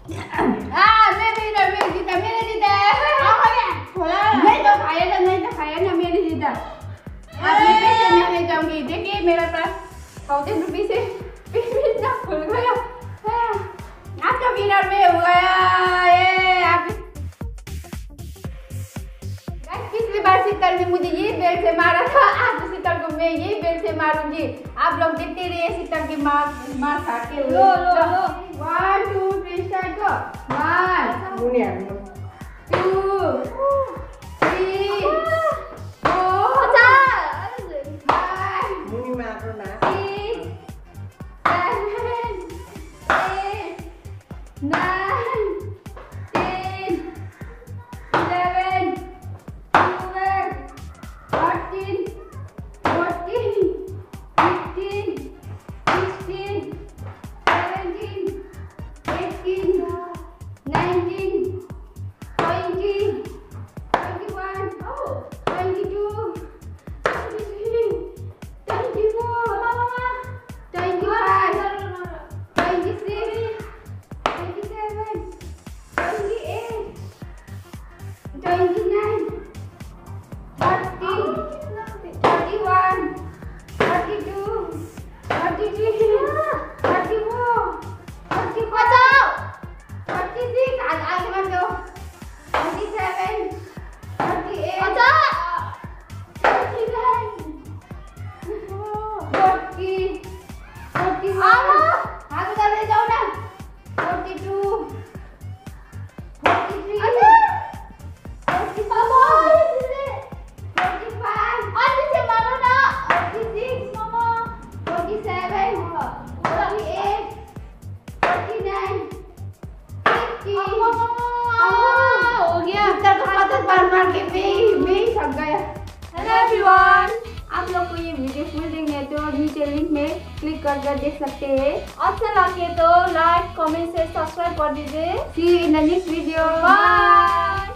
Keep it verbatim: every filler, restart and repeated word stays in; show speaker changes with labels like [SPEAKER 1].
[SPEAKER 1] Ah, मैं winner, मैं जीता, मैंने जीता। नहीं तो खाया ना, नहीं तो खाया ना, मैंने जीता। आपने पैसे मैं ले जाऊंगी। देखिए मेरा पास थाउजेंड रुपीज है, फिर ना खुल गया। आपका विनर में हो गया। ये आप पिछली बार शीतल ने मुझे ये बेल से मारा था, आज शीतल को मैं ये बेल से मारूंगी। आप लोग देखते रहिए शीतल की मार मार खा के। लो लो लो वन टू थ्री स्टार्ट को। वन दुनिया टू थ्री फोर फाइव मुनी मारो ना six seven eight nine ten eleven thirteen, fourteen, fifteen, sixteen, seventeen, eighteen, nineteen, twenty, twenty-one, twenty-two, twenty-three, twenty-four, twenty-five, twenty-six, twenty-seven, twenty-eight, twenty-nine, thirty, thirty-one, thirty-two, thirty-three, thirty-four, thirty-five, thirty-six, आज आगे मत दो, thirty-seven, thirty-eight, thirty-nine, forty, forty-one, आगे उधर ले जाओ ना, forty-two, forty-three, forty-four, forty-five, forty-six, forty-seven, forty-eight, forty-nine, fifty। हो गया। इतना तो पता बार बार के मैं मैं ही थक गया। हेलो एवरीवन, आप लोग को ये वीडियो फुल देखने तो नीचे लिंक में क्लिक करके देख सकते हैं। अच्छा लगे तो लाइक कमेंट से सब्सक्राइब कर दीजिए। See you in the next video. Bye.